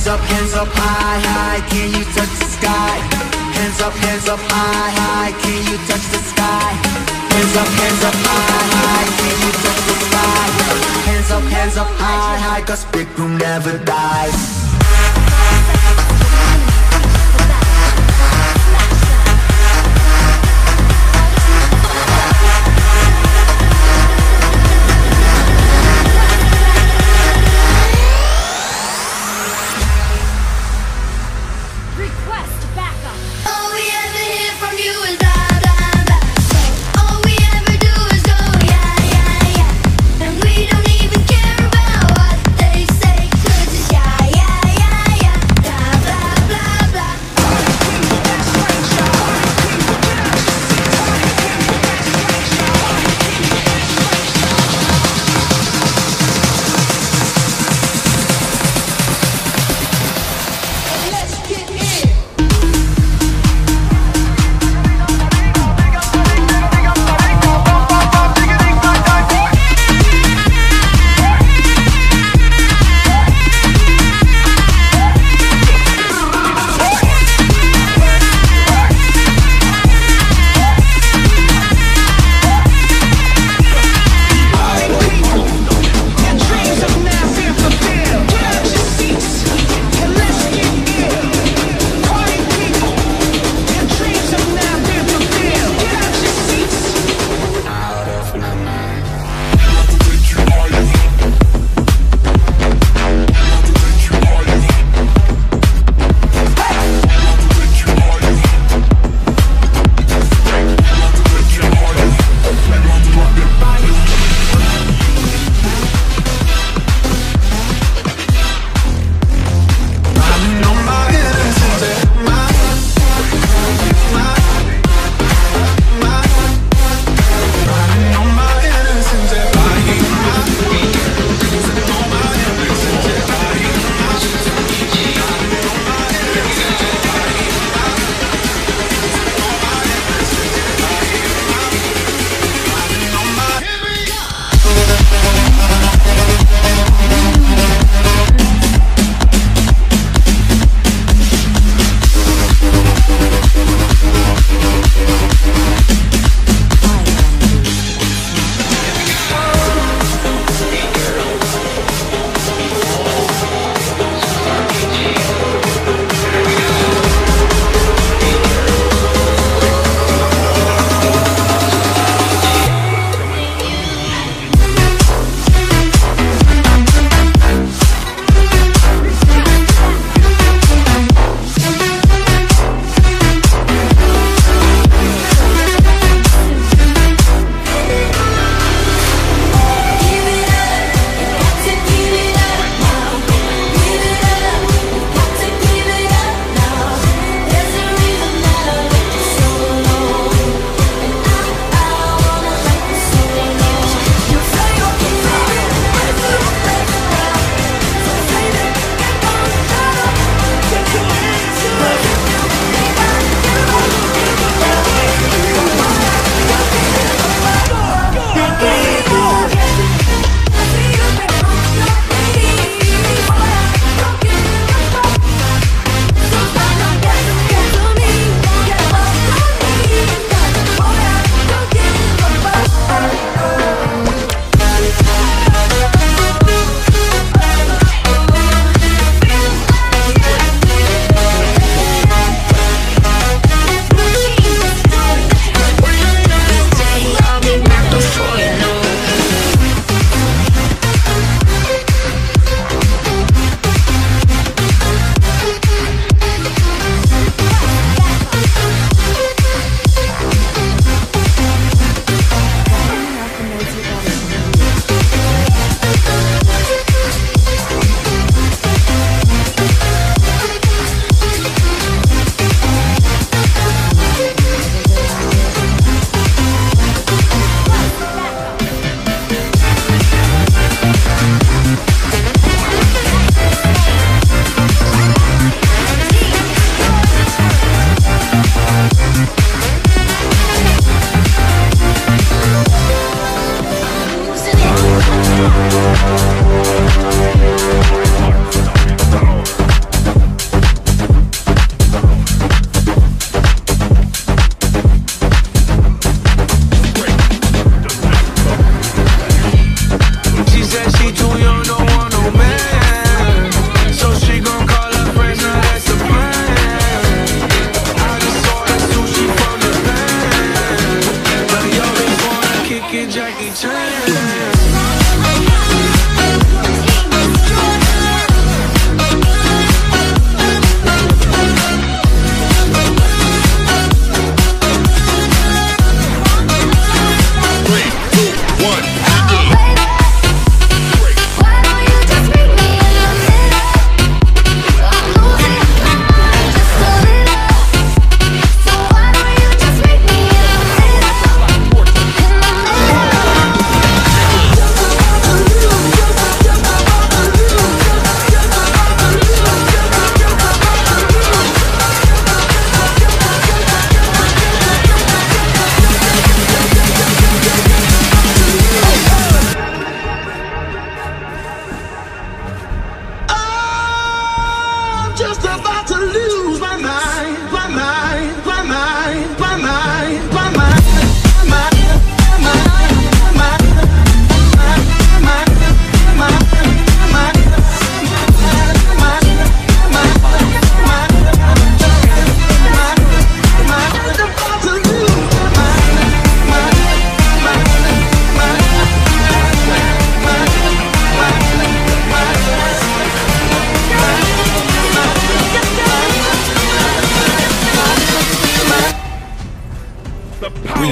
hands up high, high, can you touch the sky? Hands up high, high, can you touch the sky? Hands up high, high, can you touch the sky? Hands up high, high, 'cause big room never dies. Yeah, yeah.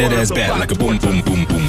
that ass back like a boom, boom, boom, boom.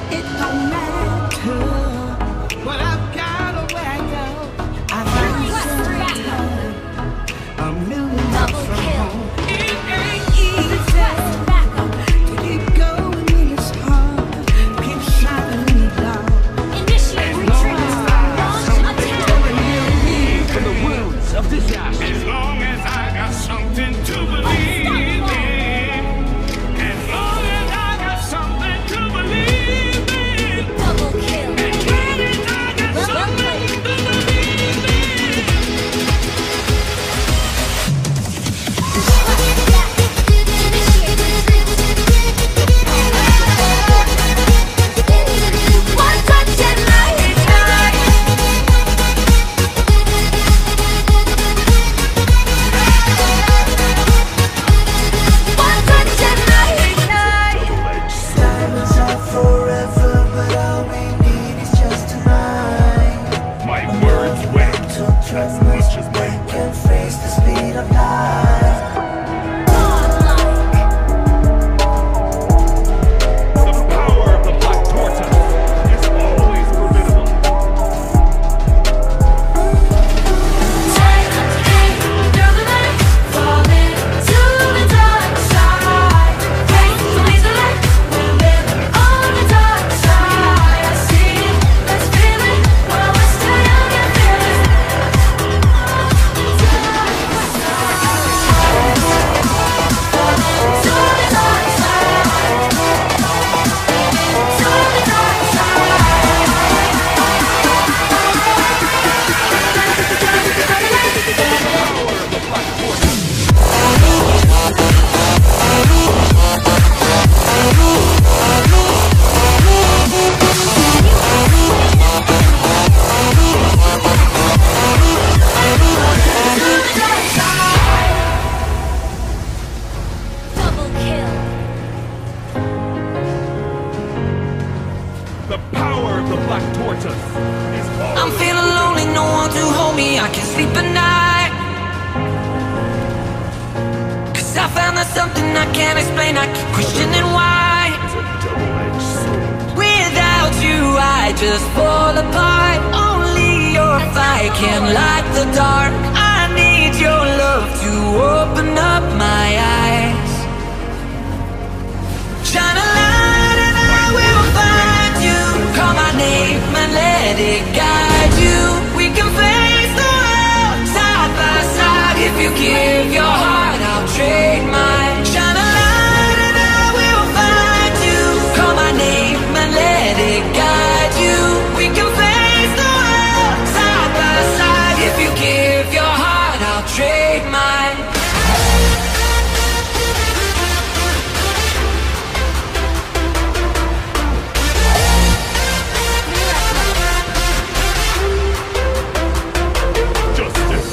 It don't matter what I've got or where I go. I find a million miles from home. It ain't easy to keep going when it's hard. Keep shining in the dark. Initiate retreat. Launch attack. From the wounds of this life. As long as I got something to believe in. As long as I got something to believe in. Double kill. As long as I got something to believe in. One touch and I ignite. One touch and I ignite. Diamonds are forever, but all we need is just tonight. My words wait as much as my Can face the speed of light. Godlike. The power of the black tortoise is always formidable. Take aim through the night, falling to the dark side. Break away the light, we're living on the dark side. I see it, let's feel it, while we're still young and fearless. To the dark side, to the dark double kill. The power of the black tortoise is I'm always feeling lonely, no one to hold me, I can't sleep at night. Cause I found there's something I can't explain, I keep questioning why. a double-edged sword. Without you I just fall apart. Only your fire can light the dark. I need your love to open up my eyes. Shine a light and I will find you. Call my name and let it guide you. We can face the world side by side. If you give your heart, I'll trade mine. Shine a light and I will find you. Call my name and let it guide you. We can face the world side by side. If you give your heart, I'll trade mine. Justice.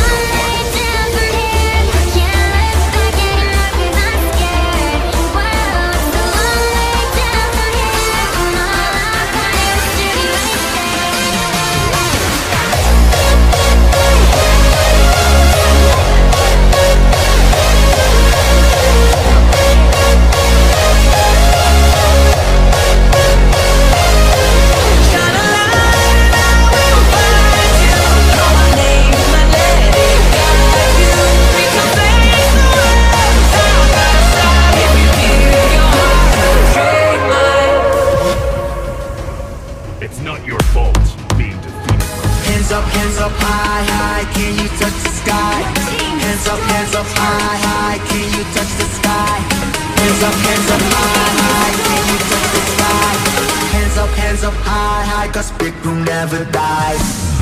It's not your fault being defeated. Hands up high, high, can you touch the sky? Hands up high, high, can you touch the sky? Hands up high, high, can you touch the sky? Hands up high, high, cause big room never dies.